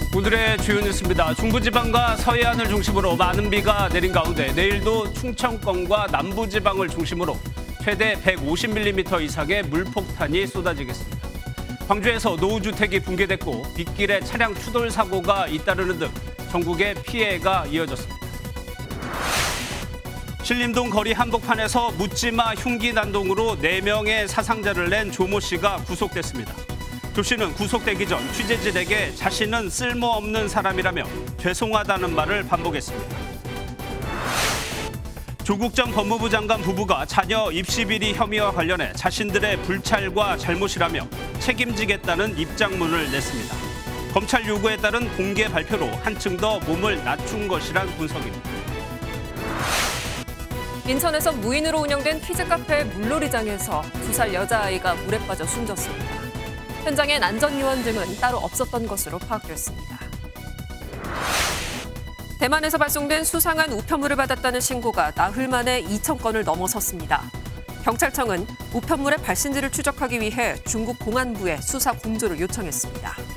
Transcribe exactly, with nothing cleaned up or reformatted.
오늘의 주요 뉴스입니다. 중부지방과 서해안을 중심으로 많은 비가 내린 가운데 내일도 충청권과 남부지방을 중심으로 최대 백오십 밀리미터 이상의 물폭탄이 쏟아지겠습니다. 광주에서 노후주택이 붕괴됐고 빗길에 차량 추돌 사고가 잇따르는 등 전국에 피해가 이어졌습니다. 신림동 거리 한복판에서 묻지마 흉기 난동으로 네 명의 사상자를 낸 조모 씨가 구속됐습니다. 조 씨는 구속되기 전 취재진에게 자신은 쓸모없는 사람이라며 죄송하다는 말을 반복했습니다. 조국 전 법무부 장관 부부가 자녀 입시 비리 혐의와 관련해 자신들의 불찰과 잘못이라며 책임지겠다는 입장문을 냈습니다. 검찰 요구에 따른 공개 발표로 한층 더 몸을 낮춘 것이란 분석입니다. 인천에서 무인으로 운영된 키즈카페 물놀이장에서 두 살 여자아이가 물에 빠져 숨졌습니다. 현장엔 안전요원 등은 따로 없었던 것으로 파악됐습니다. 대만에서 발송된 수상한 우편물을 받았다는 신고가 나흘 만에 이천 건을 넘어섰습니다. 경찰청은 우편물의 발신지를 추적하기 위해 중국 공안부에 수사 공조를 요청했습니다.